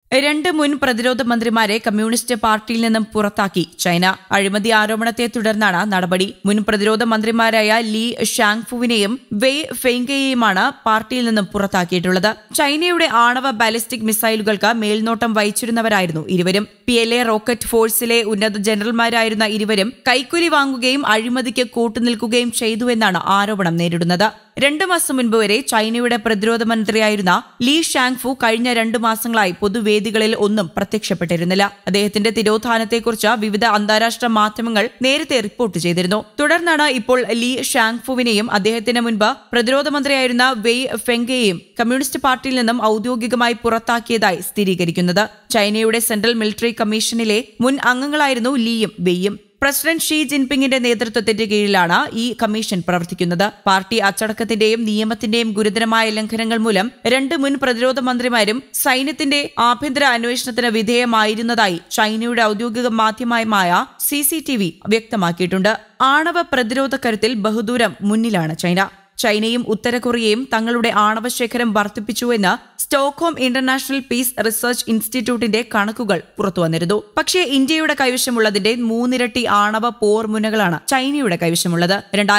രണ്ട് മുൻ പ്രതിരോധ മന്ത്രിമാരെ കമ്മ്യൂണിസ്റ്റ് പാർട്ടിയിൽ നിന്നും പുറത്താക്കി ചൈന. അഴിമതി ആരോപണത്തെ തുടർന്നാണ് നടപടി. മുൻ പ്രതിരോധ മന്ത്രിമാരായ ലീ ഷാങ്ഫുവിനെയും വെയ് ഫെയ്ങ്കയെയുമാണ് പാർട്ടിയിൽ നിന്നും പുറത്താക്കിയിട്ടുള്ളത്. ചൈനയുടെ ആണവ ബാലിസ്റ്റിക് മിസൈലുകൾക്ക് മേൽനോട്ടം വഹിച്ചിരുന്നവരായിരുന്നു ഇരുവരും. PLA റോക്കറ്റ് ഫോഴ്സിലെ ഉന്നത ജനറൽമാരായിരുന്ന ഇരുവരും കൈക്കൂലി വാങ്ങുകയും അഴിമതിക്ക് കൂട്ടുനിൽക്കുകയും ചെയ്തുവെന്നാണ് ആരോപണം നേരിടുന്നത്. 2 മാസം മുൻപ് വരെ ചൈനയുടെ പ്രതിരോധ മന്ത്രിയായിരുന്ന ലീ ഷാങ്ഫു കഴിഞ്ഞ 2 മാസങ്ങളായി പൊതുവേദികളിൽ ഒന്നും പ്രത്യക്ഷപ്പെട്ടിരുന്നില്ല. അദ്ദേഹത്തിന്റെ തിരോധാനത്തെക്കുറിച്ച് വിവിധ അന്താരാഷ്ട്ര മാധ്യമങ്ങൾ നേരത്തെ റിപ്പോർട്ട് ചെയ്തിരുന്നു. തുടർന്നാണ് ഇപ്പോൾ ലീ ഷാങ്ഫുവിനെയും അദ്ദേഹത്തിന് മുൻപ് പ്രതിരോധ മന്ത്രിയായിരുന്ന വെയ് ഫെങ്കയെയും കമ്മ്യൂണിസ്റ്റ് പാർട്ടിയിൽ നിന്നും ഔദ്യോഗികമായി പുറത്താക്കിയതായി സ്ഥിരീകരിക്കുന്നത്. ചൈനയുടെ സെൻട്രൽ മിലിറ്ററി കമ്മീഷനിലെ മുൻ അംഗങ്ങളായിരുന്നു ലീയും വെയ്യും. പ്രസിഡന്റ് ഷീ ജിൻപിങ്ങിന്റെ നേതൃത്വത്തിന്റെ കീഴിലാണ് ഈ കമ്മീഷൻ പ്രവർത്തിക്കുന്നത്. പാർട്ടി അച്ചടക്കത്തിന്റെയും നിയമത്തിന്റെയും ഗുരുതരമായ ലംഘനങ്ങൾ മൂലം 2 മുൻ പ്രതിരോധ മന്ത്രിമാരും സൈന്യത്തിന്റെ ആഭ്യന്തര അന്വേഷണത്തിന് വിധേയമായിരുന്നതായി ചൈനയുടെ ഔദ്യോഗിക മാധ്യമമായ CCTV വ്യക്തമാക്കിയിട്ടുണ്ട്. ആണവ പ്രതിരോധ കരുത്തിൽ ബഹുദൂരം മുന്നിലാണ് ചൈന. ചൈനയും ഉത്തര കൊറിയയും തങ്ങളുടെ ആണവശേഖരം വർദ്ധിപ്പിച്ചുവെന്ന് സ്റ്റോക്ക്ഹോം ഇന്റർനാഷണൽ പീസ് റിസർച്ച് ഇൻസ്റ്റിറ്റ്യൂട്ടിന്റെ കണക്കുകൾ പുറത്തുവന്നിരുന്നു. പക്ഷേ ഇന്ത്യയുടെ കൈവശമുള്ളതിന്റെ 3 ഇരട്ടി ആണവ പോർമുനകളാണ് ചൈനയുടെ കൈവശമുള്ളത്.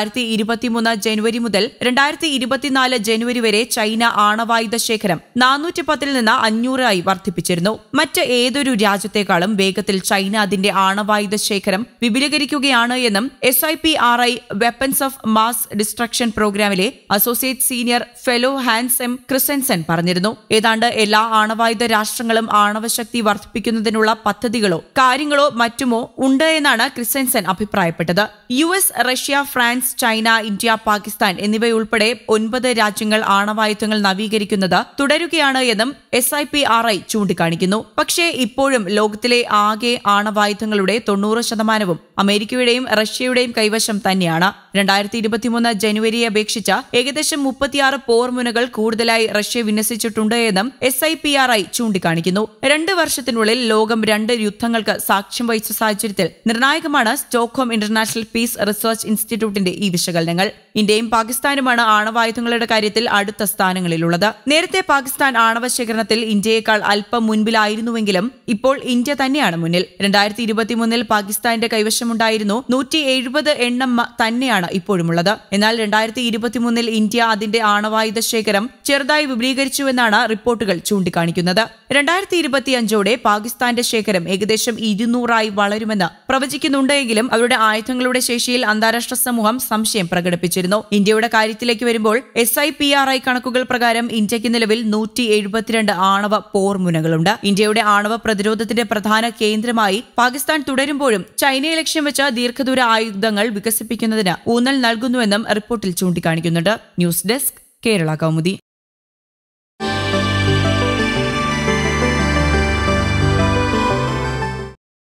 2023 ജനുവരി മുതൽ 2024 ജനുവരി വരെ ചൈന ആണവായുധ ശേഖരം 410 നിന്ന് 500 ആയി വർദ്ധിപ്പിച്ചിരുന്നു. മറ്റ് ഏതൊരു രാജ്യത്തെക്കാളും വേഗത്തിൽ ചൈന അതിന്റെ ആണവായുധ ശേഖരം വിപുലീകരിക്കുകയാണ് എന്നും SIPRI weapons of mass destruction പ്രോഗ്രാമിലെ associate senior fellow Hans M Kristensen പറഞ്ഞിരുന്നു. ഏതാണ്ട് എല്ലാ ആണവായുധ രാഷ്ട്രങ്ങളും ആണവശക്തി വർദ്ധിപ്പിക്കുന്നതിനുള്ള പദ്ധതികളോ കാര്യങ്ങളോ മറ്റുമോ ഉണ്ട് എന്നാണ് ക്രിസെൻസൻ അഭിപ്രായപ്പെട്ടത്. US, Russia, France, China, India, Pakistan എന്നിവയുൾപ്പെടെ 9 രാജ്യങ്ങൾ ആണവായുധങ്ങൾ നവീകരിക്കുന്നത് തുടരുകയാണ് എന്നും SIPRI ചൂണ്ടിക്കാണിക്കുന്നു. പക്ഷേ ഇപ്പോഴും ലോകത്തിലെ ആകെ ആണവായുധങ്ങളുടെ 90% അമേരിക്കയുടെയും റഷ്യയുടെയും കൈവശം തന്നെയാണ്. 2023 ജനുവരിയെ അപേക്ഷിച്ച് ഏകദേശം 36 പോർമുനകൾ കൂടുതലായി റഷ്യ വിന്യസിച്ചിട്ടുണ്ട് എന്നും SIPRI ചൂണ്ടിക്കാണിക്കുന്നു. 2 വർഷത്തിനുള്ളിൽ ലോകം 2 യുദ്ധങ്ങൾക്ക് സാക്ഷ്യം വഹിച്ച സാഹചര്യത്തിൽ നിർണായകമാണ് സ്റ്റോക്ക്ഹോം ഇന്റർനാഷണൽ പീസ് റിസർച്ച് ഇൻസ്റ്റിറ്റ്യൂട്ടിന്റെ ഈ വിശകലനങ്ങൾ. ഇന്ത്യയും പാകിസ്ഥാനുമാണ് ആണവായുധങ്ങളുടെ കാര്യത്തിൽ അടുത്ത സ്ഥാനങ്ങളിലുള്ളത്. നേരത്തെ പാകിസ്ഥാൻ ആണവ ശേഖരണത്തിൽ ഇന്ത്യയേക്കാൾ അല്പം മുൻപിലായിരുന്നുവെങ്കിലും ഇപ്പോൾ ഇന്ത്യ തന്നെയാണ് മുന്നിൽ. 2023 പാകിസ്ഥാന്റെ കൈവശമുണ്ടായിരുന്നു 170 എണ്ണം തന്നെയാണ് ഇപ്പോഴുമുള്ളത്. എന്നാൽ 2023 ഇന്ത്യ അതിന്റെ ആണവായുധ ശേഖരം ചെറുതായി വിപുലീകരിച്ചുവെന്നാണ് റിപ്പോർട്ടുകൾ ചൂണ്ടിക്കാണിക്കുന്നത്. 2025ഓടെ പാകിസ്ഥാന്റെ ശേഖരം ഏകദേശം 200 ആയി വളരുമെന്ന് പ്രവചിക്കുന്നുണ്ടെങ്കിലും അവരുടെ ആയുധങ്ങളുടെ ശേഷിയിൽ അന്താരാഷ്ട്ര സമൂഹം സംശയം പ്രകടിപ്പിച്ചിരുന്നു. ഇന്ത്യയുടെ കാര്യത്തിലേക്ക് വരുമ്പോൾ SIPRI കണക്കുകൾ പ്രകാരം ഇന്ത്യക്ക് നിലവിൽ 172 ആണവ പോർമുനകളുണ്ട്. ഇന്ത്യയുടെ ആണവ പ്രതിരോധത്തിന്റെ പ്രധാന കേന്ദ്രമായി പാകിസ്ഥാൻ തുടരുമ്പോഴും ചൈനയെ ലക്ഷ്യം വെച്ച് ദീർഘദൂര ആയുധങ്ങൾ വികസിപ്പിക്കുന്നതിന് ഊന്നൽ നൽകുന്നുവെന്നും റിപ്പോർട്ടിൽ ചൂണ്ടിക്കാണിക്കുന്നുണ്ട്. News desk, Kerala Kaumudi.